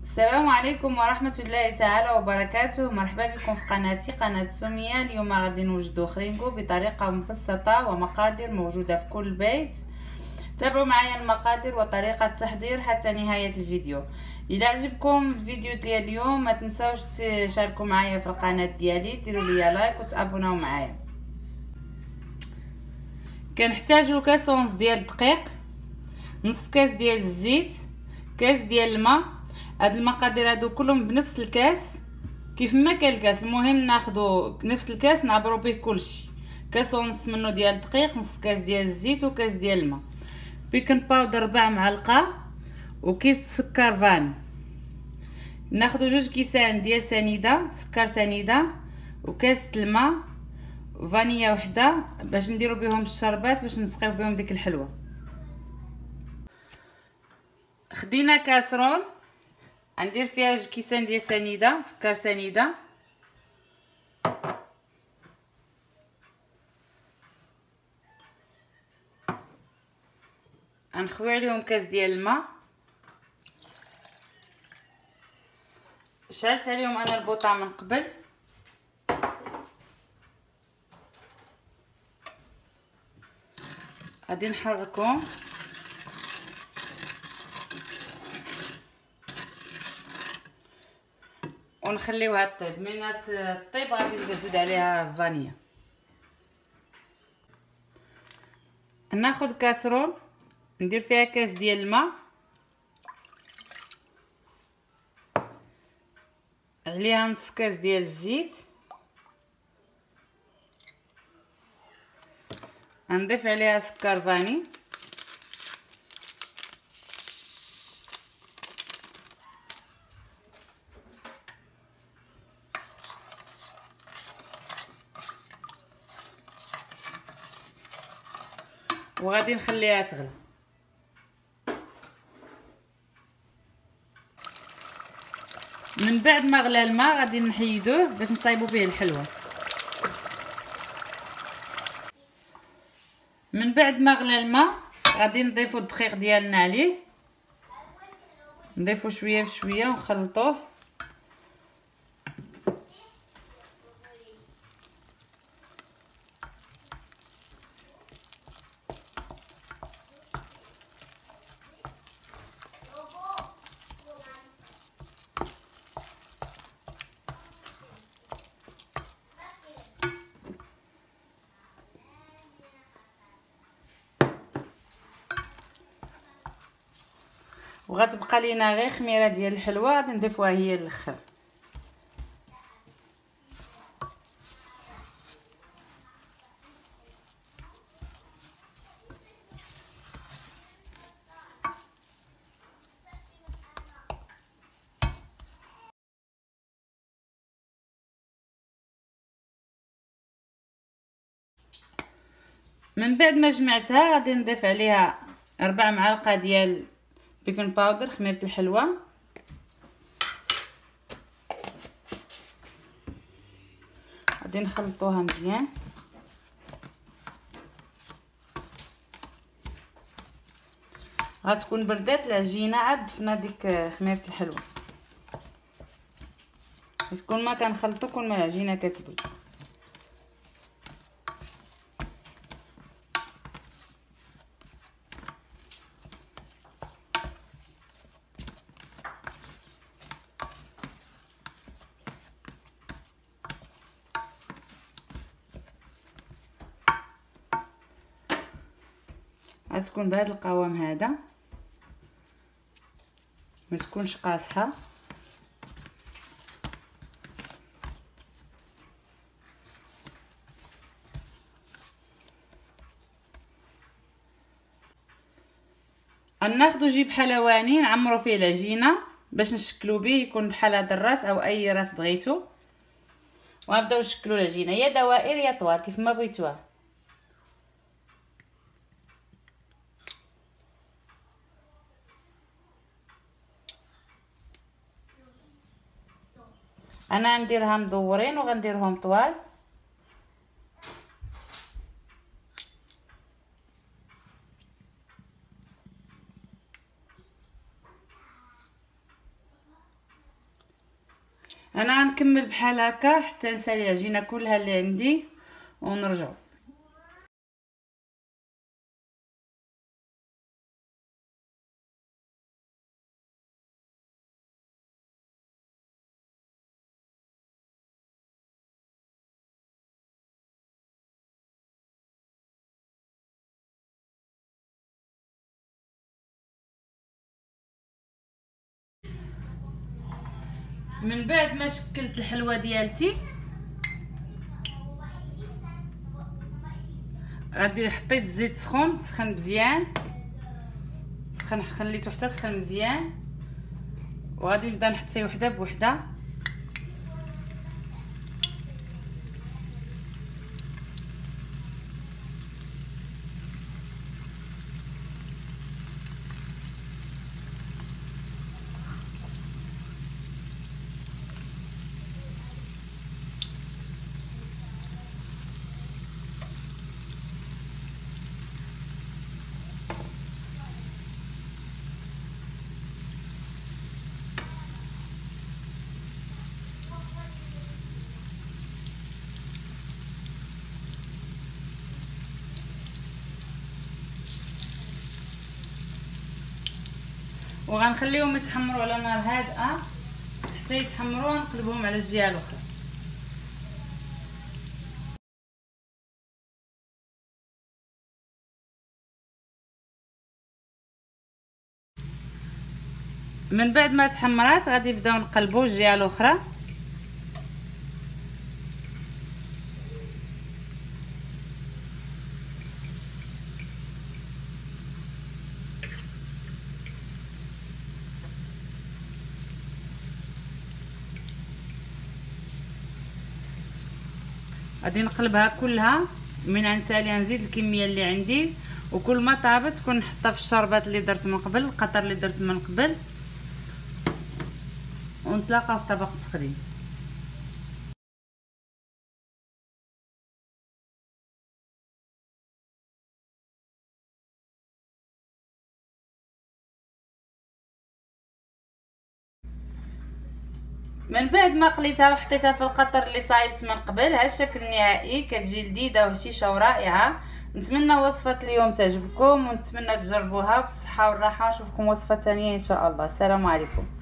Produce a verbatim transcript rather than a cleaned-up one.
السلام عليكم ورحمة الله تعالى وبركاته. مرحبا بكم في قناتي قناة سمية. اليوم غادي نوجدو خرينكو بطريقة مبسطة ومقادير موجودة في كل بيت. تابعوا معايا المقادير وطريقة التحضير حتى نهاية الفيديو. الى عجبكم الفيديو ديال اليوم ما تنساوش تشاركوا معايا في القناة ديالي، ديروا لي لايك وتابوناو معايا. كنحتاجو كاس ونص ديال الدقيق، نص كاس ديال الزيت، كاس ديال الماء. هاد المقادير هادو كلهم بنفس الكاس كيف ما كان الكاس، المهم ناخدو نفس الكاس نعبرو به كلشي. كاس ونص منه ديال الدقيق، نص كاس ديال الزيت وكاس ديال الماء، بيكن باودر ربع معلقه وكيس سكر فاني. ناخدو جوج كيسان ديال سنيده سكر سنيده وكاس الماء فانيا وحده باش نديرو بهم الشربات باش نسقيو بهم ديك الحلوه. خدينا كاسرون غندير فيها جوج كيسان ديال سنيده سكر سنيده، غنخوي عليهم كاس ديال الماء. شعلت عليهم انا البوطه من قبل، غادي نحركهم ونخليوها طيب. من الطيب غادي نزيد عليها فانيا. ناخذ كاسرون ندير فيها كاس ديال الماء، عليها نص كاس ديال الزيت، نضيف عليها سكر فاني، وغادي نخليها تغلى. من بعد ما غلى الماء غادي نحيدوه باش نصايبوا به الحلوه. من بعد ما غلى الماء غادي نضيفوا الدقيق ديالنا عليه، نضيفوا شويه بشويه ونخلطوه. وغتبقى لينا غير خميره ديال الحلوه غادي نضيفوها هي الاخر. من بعد ما جمعتها غادي نضيف عليها ربع معالق ديال بيكن باودر خميره الحلوه، غادي نخلطوها مزيان. غتكون بردات العجينه عاد ضفنا ديك خميره الحلوه، باش كل ما كنخلطو كل ما العجينه كتبرد. غتكون بهذا القوام هذا، ما تكونش قاصحه. غناخذوا جيب حلواني نعمروا فيه العجينه باش نشكلوا به، يكون بحال هذا الراس او اي راس بغيتو، ونبداو نشكلوا العجينه يا دوائر يا طوال كيف ما بغيتوها. انا غنديرها مدورين وغنديرهم طوال. انا غنكمل بحال هكا حتى نسالي العجينه كلها اللي عندي ونرجعوا. من بعد ما شكلت الحلوه ديالتي غادي حطيت الزيت سخون، سخن مزيان، سخن خليته حتى سخن مزيان، وغادي نبدا نحط فيه وحده بوحده. وغنخليهم يتحمروا على نار هادئه حتى يتحمروا، ونقلبهم على الجهه الاخرى. من بعد ما تحمرات غادي نبداو نقلبوا الجهه الاخرى. غادي نقلبها كلها، من غنساليها نزيد الكميه اللي عندي، وكل ما طابت كون نحطها في الشربات اللي درت من قبل، القطر اللي درت من قبل، ونتلاقاو في طبق التقديم. من بعد ما قليتها وحطيتها في القطر اللي صايبت من قبل، ها الشكل النهائي، كتجي لذيذه وهشيشه ورائعه. نتمنى وصفه اليوم تعجبكم، ونتمنى تجربوها بالصحه والراحه. نشوفكم وصفه ثانيه ان شاء الله. السلام عليكم.